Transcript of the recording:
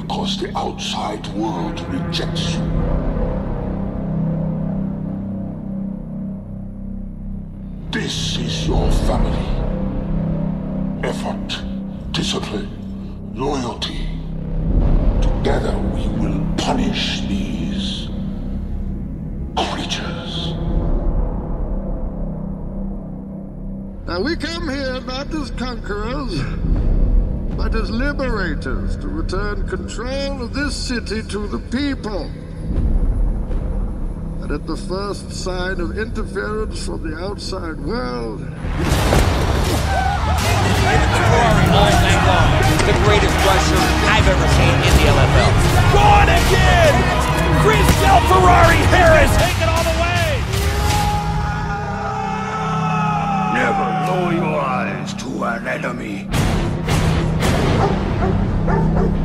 because the outside world rejects you. This is your family. Effort, discipline, loyalty. Together we will punish these creatures. Now we come here not as conquerors, but as liberators to return control of this city to the people. And at the first sign of interference from the outside world... all night long. The greatest rusher I've ever seen in the LFL. Gone again! Chris Del Ferrari Harris! Take it all the way! Never lower your eyes to an enemy.